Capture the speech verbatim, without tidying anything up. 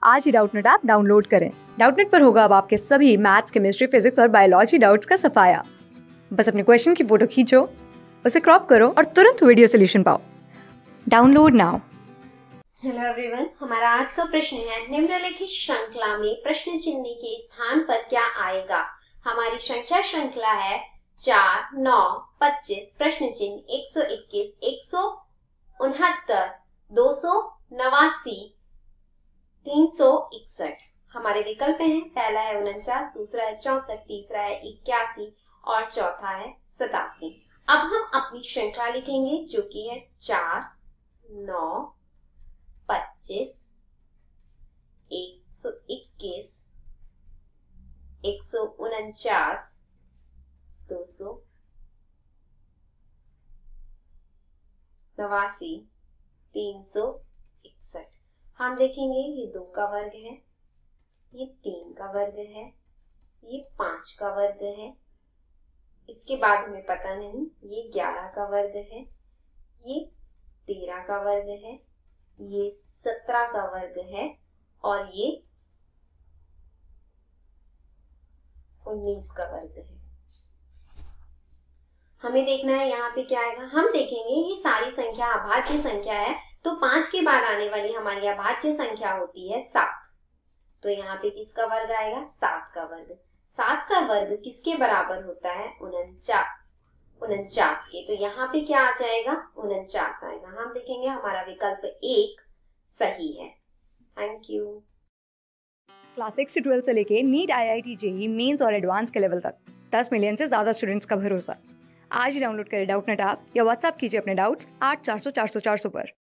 आज ही Doubtnut app download करें। डाउटनेट पर होगा अब आपके सभी मैथ्स, केमिस्ट्री, फिजिक्स और बायोलॉजी डाउट्स का सफाया। बस अपने क्वेश्चन की फोटो खींचो, उसे क्रॉप करो और तुरंत वीडियो सोल्यूशन पाओ। Download now. हेलो एवरीवन, हमारा आज का प्रश्न है निम्नलिखित श्रृंखला में प्रश्न चिन्ह के स्थान पर क्या आएगा। हमारी संख्या श्रृंखला है चार, नौ, पच्चीस, प्रश्न चिन्ह एक सौ इक्कीस, एक सौ उनहत्तर, दो सौ नवासी, तीन सौ इकसठ। हमारे विकल्प हैं, पहला है उनचास, दूसरा है चौसठ, तीसरा है इक्यासी और चौथा है सतासी। अब हम अपनी श्रृंखला लिखेंगे जो कि है चार, नौ, पच्चीस, एक सौ इक्कीस, एक सौ उनचास, दो सौ नवासी, तीन सौ इकसठ। हम देखेंगे ये दो का वर्ग है, ये तीन का वर्ग है, ये पांच का वर्ग है, इसके बाद हमें पता नहीं, ये ग्यारह का वर्ग है, ये तेरह का वर्ग है, ये सत्रह का वर्ग है और ये उन्नीस का वर्ग है। हमें देखना है यहाँ पे क्या आएगा। हम देखेंगे ये सारी संख्या अभाज्य संख्या है, तो पांच के बाद आने वाली हमारी अभाज्य संख्या होती है सात। तो यहाँ पे किसका वर्ग आएगा? सात का वर्ग। सात का वर्ग किसके बराबर होता है? उनचास उनचास के। तो यहाँ पे क्या आ जाएगा? उनचास आएगा। हम देखेंगे हमारा विकल्प एक सही है। Thank you. क्लास सिक्स से ट्वेल्थ से लेके NEET, I I T, JEE, mains और एडवांस के लेवल तक दस मिलियन से ज्यादा स्टूडेंट्स का भरोसा। आज ही डाउनलोड करें डाउटनेट ऐप या व्हाट्सएप कीजिए अपने डाउट्स आठ चार सौ चार सौ चार सौ पर।